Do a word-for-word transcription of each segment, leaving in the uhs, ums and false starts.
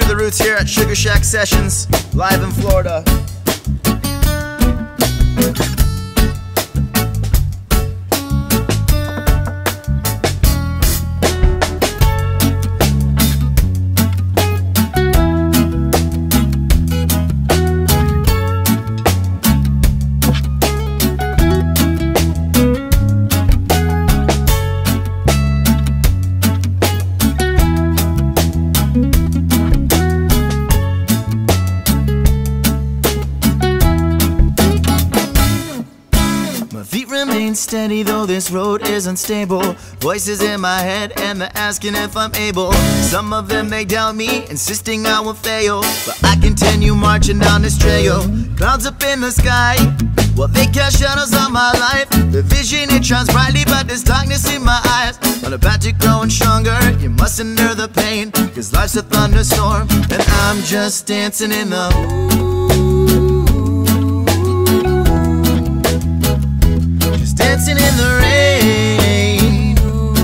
to the roots here at Sugarshack Sessions, live in Florida. Feet remain steady though this road is unstable. Voices in my head and they're asking if I'm able. Some of them they doubt me, insisting I will fail, but I continue marching down this trail. Clouds up in the sky, well they cast shadows on my life. The vision it shines brightly, but there's darkness in my eyes. On a path to growing stronger, you must endure the pain, cause life's a thunderstorm, and I'm just dancing in the dancing in the rain.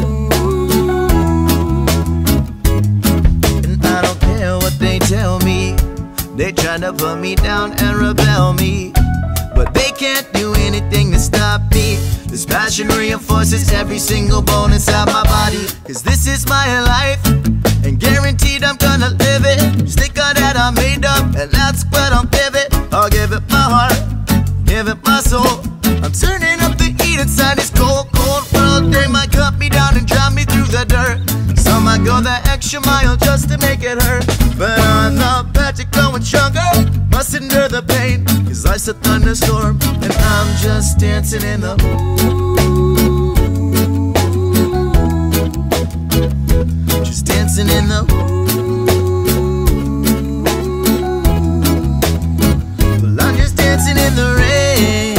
And I don't care what they tell me. They try to put me down and rebel me, but they can't do anything to stop me. This passion reinforces every single bone inside my body, cause this is my life, and guaranteed I'm gonna live it. Stick on that I made up, and that's what I'm pivot. I'll give it my heart, give it my soul. I'm turning up the heat inside this cold, cold world. They might cut me down and drive me through the dirt. Some might go the extra mile just to make it hurt, but I'm not bad to going stronger. Must endure the pain, cause life's a thunderstorm, and I'm just dancing in the just dancing in the well, I'm just dancing in the rain.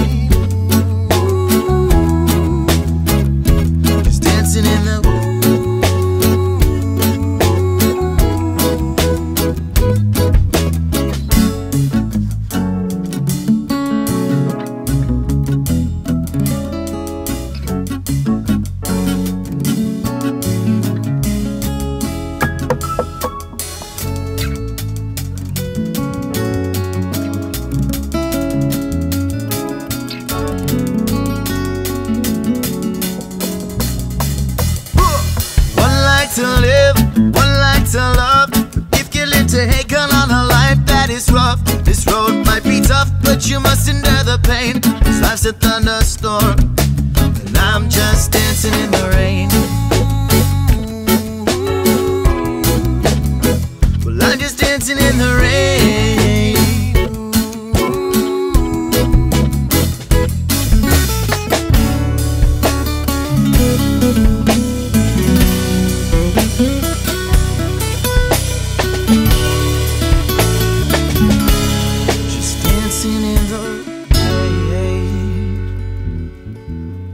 To live, one life to love. If you live to hate, come on a life that is rough. This road might be tough, but you must endure the pain, cause life's a thunderstorm, and I'm just dancing in the rain. Well, I'm just dancing in the rain.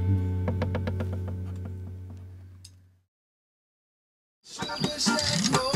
Sugarshack.